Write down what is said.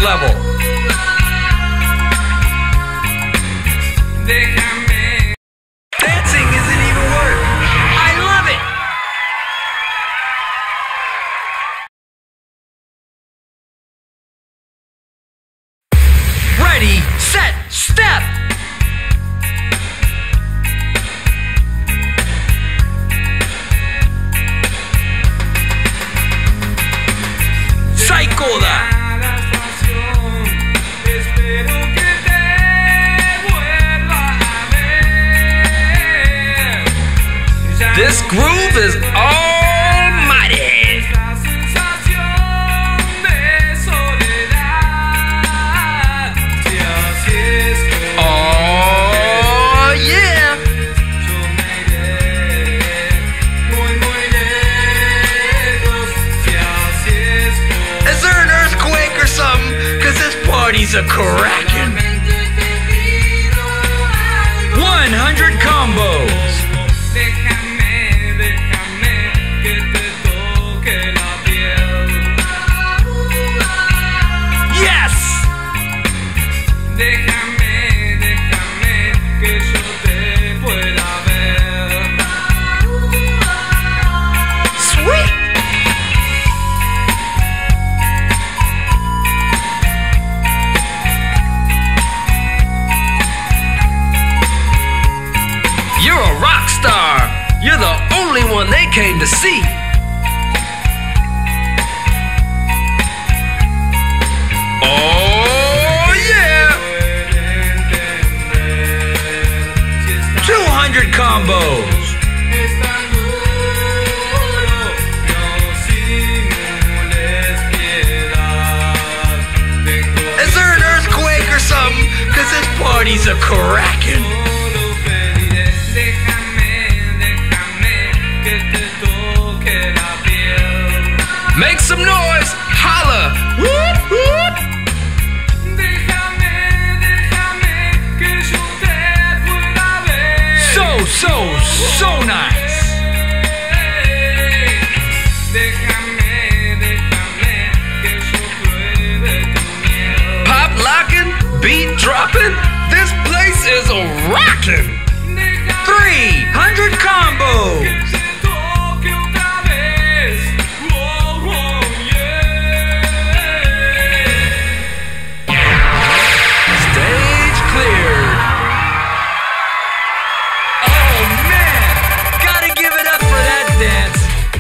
level. Dancing isn't even work. I love it. Ready, set, step. Psychoda. This groove is almighty. Oh yeah. Is there an earthquake or something? 'Cause this party's a crackin'. 100 combos. You're a rock star. You're the only one they came to see. Oh yeah! 200 combos. Is there an earthquake or something? 'Cause this party's a crackin'. Make some noise, holla, whoop, whoop. So nice. Pop locking, beat dropping, this place is a rockin'.